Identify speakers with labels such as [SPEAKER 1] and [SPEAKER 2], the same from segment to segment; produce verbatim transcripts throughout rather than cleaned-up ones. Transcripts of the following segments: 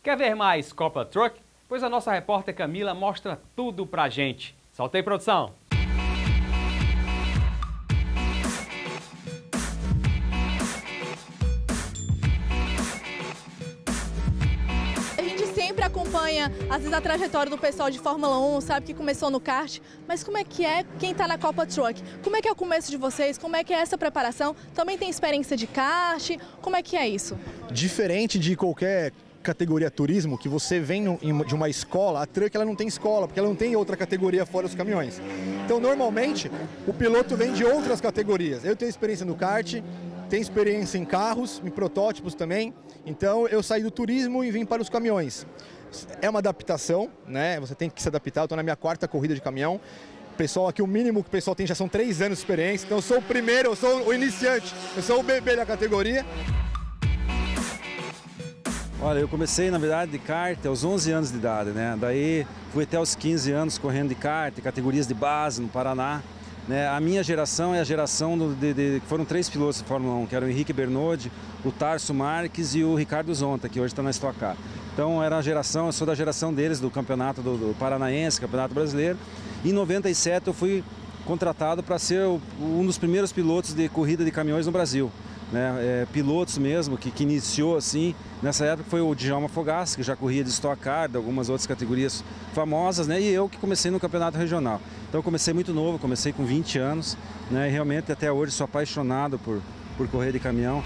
[SPEAKER 1] Quer ver mais Copa Truck? Pois a nossa repórter Camila mostra tudo pra gente. Solta aí, produção!
[SPEAKER 2] A gente sempre acompanha, às vezes, a trajetória do pessoal de Fórmula um, sabe que começou no kart, mas como é que é quem está na Copa Truck? Como é que é o começo de vocês? Como é que é essa preparação? Também tem experiência de kart? Como é que é isso?
[SPEAKER 3] Diferente de qualquer categoria turismo, que você vem no, de uma escola, a Truck ela não tem escola, porque ela não tem outra categoria fora os caminhões. Então, normalmente, o piloto vem de outras categorias. Eu tenho experiência no kart, tenho experiência em carros, em protótipos também. Então, eu saí do turismo e vim para os caminhões. É uma adaptação, né? Você tem que se adaptar. Eu estou na minha quarta corrida de caminhão. O pessoal aqui, o mínimo que o pessoal tem já são três anos de experiência. Então, eu sou o primeiro, eu sou o iniciante, eu sou o bebê da categoria.
[SPEAKER 4] Olha, eu comecei, na verdade, de kart aos onze anos de idade, né? Daí fui até os quinze anos correndo de kart, categorias de base no Paraná. Né? A minha geração é a geração do, de, de... Foram três pilotos de Fórmula um, que eram o Henrique Bernodi, o Tarso Marques e o Ricardo Zonta, que hoje está na Stock Car. Então, era a geração, eu sou da geração deles, do campeonato do, do Paranaense, campeonato brasileiro. Em noventa e sete eu fui contratado para ser o, um dos primeiros pilotos de corrida de caminhões no Brasil. Né, é, pilotos mesmo, que, que iniciou assim, nessa época foi o Djalma Fogassi, que já corria de Stock Car, de algumas outras categorias famosas, né, e eu que comecei no campeonato regional. Então eu comecei muito novo, comecei com vinte anos, né, e realmente até hoje sou apaixonado por, por correr de caminhão.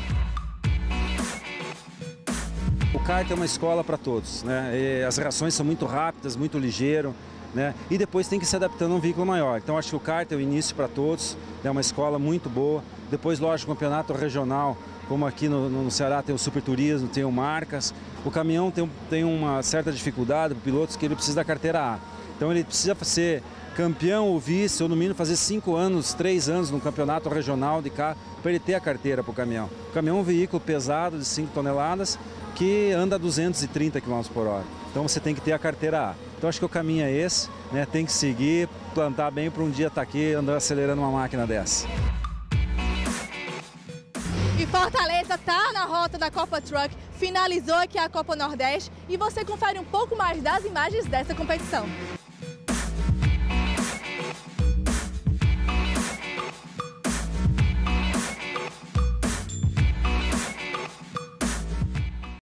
[SPEAKER 4] O kart é uma escola para todos, né, e as reações são muito rápidas, muito ligeiro. Né? E depois tem que se adaptando a um veículo maior. Então acho que o kart é o início para todos, é uma escola muito boa. Depois, lógico, o campeonato regional, como aqui no, no Ceará tem o Super Turismo, tem o Marcas. O caminhão tem, tem uma certa dificuldade para pilotos que ele precisa da carteira A. Então ele precisa ser campeão ou vice, ou no mínimo fazer cinco anos, três anos no campeonato regional de carro para ele ter a carteira para o caminhão. O caminhão é um veículo pesado de cinco toneladas que anda a duzentos e trinta quilômetros por hora. Então você tem que ter a carteira A. Então acho que o caminho é esse, né? Tem que seguir, plantar bem para um dia estar aqui andando acelerando uma máquina dessa.
[SPEAKER 2] E Fortaleza está na rota da Copa Truck, finalizou aqui a Copa Nordeste e você confere um pouco mais das imagens dessa competição.